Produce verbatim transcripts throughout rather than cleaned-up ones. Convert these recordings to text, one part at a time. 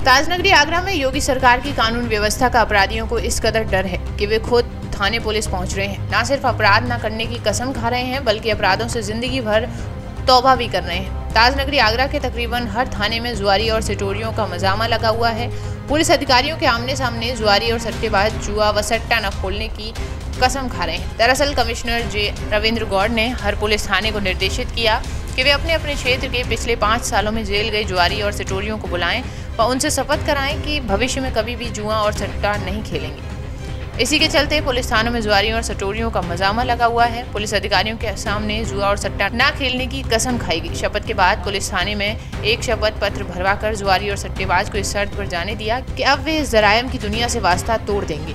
ताजनगरी आगरा में योगी सरकार की कानून व्यवस्था का अपराधियों को इस कदर डर है कि वे खुद थाने पुलिस पहुंच रहे हैं। न सिर्फ अपराध न करने की कसम खा रहे हैं बल्कि अपराधों से जिंदगी भर तौबा भी कर रहे हैं। ताजनगरी आगरा के तकरीबन हर थाने में जुआरी और सिटोरियों का मजामा लगा हुआ है। पुलिस अधिकारियों के आमने सामने जुआरी और सट्टेबाज जुआ व सट्टा न खोलने की कसम खा रहे हैं। दरअसल कमिश्नर जे रविंद्र गौड़ ने हर पुलिस थाने को निर्देशित किया कि वे अपने अपने क्षेत्र के पिछले पाँच सालों में जेल गए जुआरी और सटोरियों को बुलाएं व उनसे शपथ कराएं कि भविष्य में कभी भी जुआ और सट्टा नहीं खेलेंगे। इसी के चलते पुलिस थानों में जुआरी और सटोरियों का मजामा लगा हुआ है। पुलिस अधिकारियों के सामने जुआ और सट्टा न खेलने की कसम खाई गई। शपथ के बाद पुलिस थाने में एक शपथ पत्र भरवाकर जुआरी और सट्टेबाज को इस शर्त पर जाने दिया कि अब वे इस जरायम की दुनिया से वास्ता तोड़ देंगे।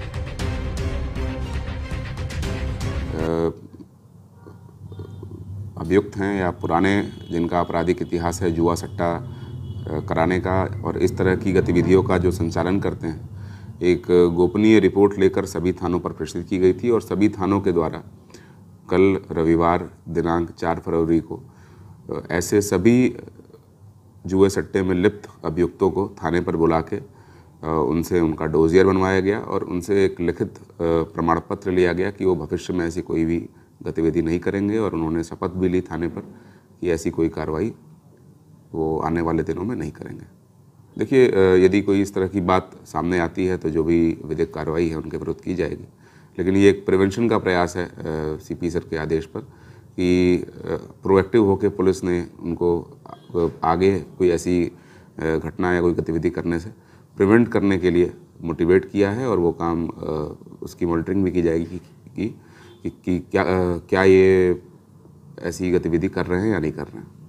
अभियुक्त हैं या पुराने जिनका आपराधिक इतिहास है जुआ सट्टा कराने का और इस तरह की गतिविधियों का जो संचालन करते हैं, एक गोपनीय रिपोर्ट लेकर सभी थानों पर प्रेषित की गई थी और सभी थानों के द्वारा कल रविवार दिनांक चार फरवरी को ऐसे सभी जुए सट्टे में लिप्त अभियुक्तों को थाने पर बुला के उनसे उनका डोजियर बनवाया गया और उनसे एक लिखित प्रमाण पत्र लिया गया कि वो भविष्य में ऐसी कोई भी गतिविधि नहीं करेंगे और उन्होंने शपथ भी ली थाने पर कि ऐसी कोई कार्रवाई वो आने वाले दिनों में नहीं करेंगे। देखिए, यदि कोई इस तरह की बात सामने आती है तो जो भी विधिक कार्रवाई है उनके विरुद्ध की जाएगी, लेकिन ये एक प्रिवेंशन का प्रयास है सीपी सर के आदेश पर कि प्रोएक्टिव होकर पुलिस ने उनको आगे कोई ऐसी घटना या कोई गतिविधि करने से प्रिवेंट करने के लिए मोटिवेट किया है और वो काम उसकी मॉनिटरिंग भी की जाएगी कि, कि, कि क्या क्या ये ऐसी गतिविधि कर रहे हैं या नहीं कर रहे हैं।